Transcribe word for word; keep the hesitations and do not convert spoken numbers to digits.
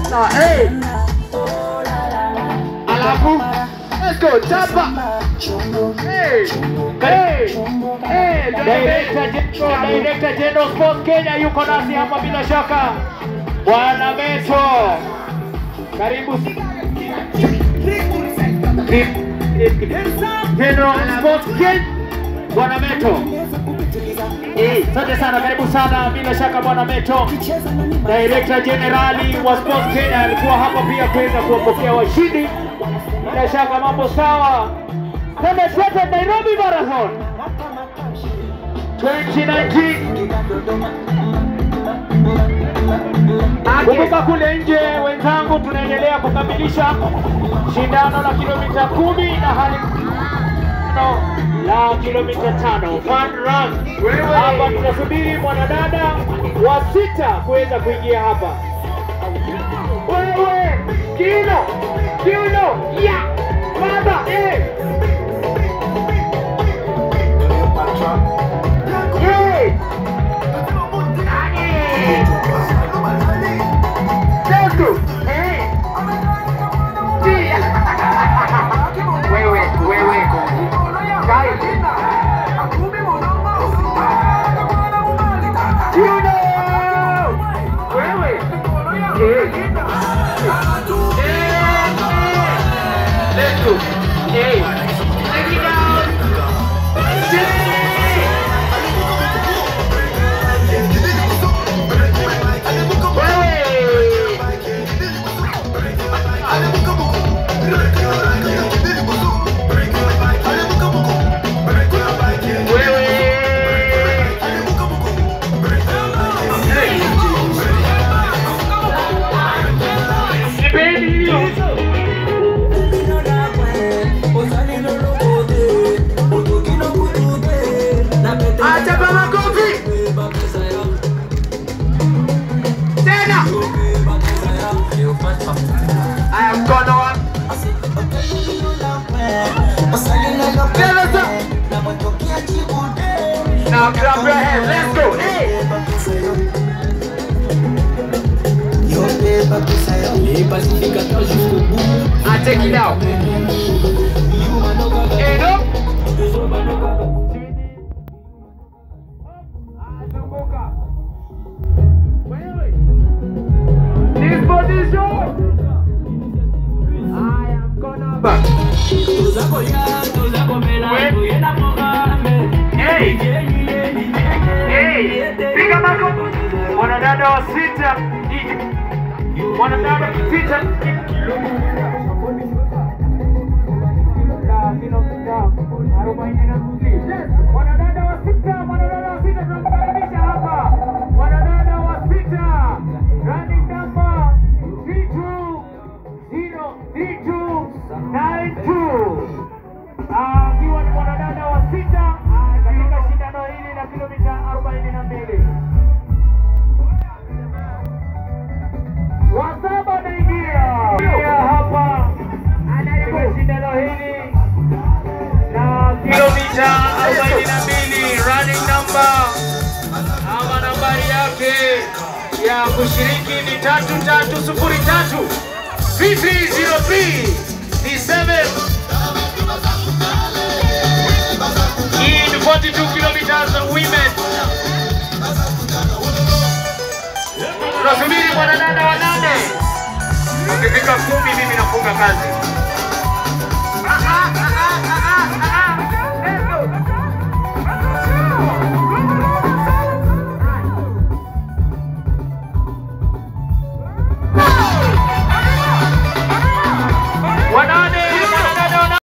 Na hey. Alafu. Let's go, chapa. Hey. Hey. Hey. Director General, Director General Sports Kenya yuko nasi hapa bila shaka. Bwana Meto. Karibu. General Sports Kenya. Bwana Meto. Eh, asante sana, karibu sana bila shaka Bwana Meto. Director Generali wa Sports Kenya alikuwa hapa pia kuweza kuwapokea washindi. Bila shaka mambo sawa. Kama sasa Nairobi Marathon twenty nineteen. Kumbuka kule nje wenzangu, tunaendelea kukamilisha shindano la kilomita kumi na hali la kilomita tano fun run. Hapa tunasubiri mwanadada wa sita kuweza kuingia hapa. Wewe kino kino ya baba eh hey Tetu eh wewe wewe kai kino wewe eh let's go. Hey, take it down. I am gonna walk. Now clap your hands, let's go. Hey. I take it out. Hey, up. This position. I am gonna back. Hey, hey, piga mako. Mwanadada wa sita, mwanadada wa sita. Mwanadada wa sita, mwanadada wa sita tunamkaribisha hapa. Mwanadada wa sita, running number three two zero three two nine two. Akiwa ni mwanadada wa sita katika shindano hili la kilomita arobaini na mbili. Wasaba naingia hapa katika shindano hili la kilomita arobaini na mbili. Running number ama nambari yake ya kushiriki ni tatu tatu sufuri tatu. three three zero three ni seven in forty-two kilometers women. Tunasubiri mwanadada wa nane. Ukifika kumi mimi nafunga kazi.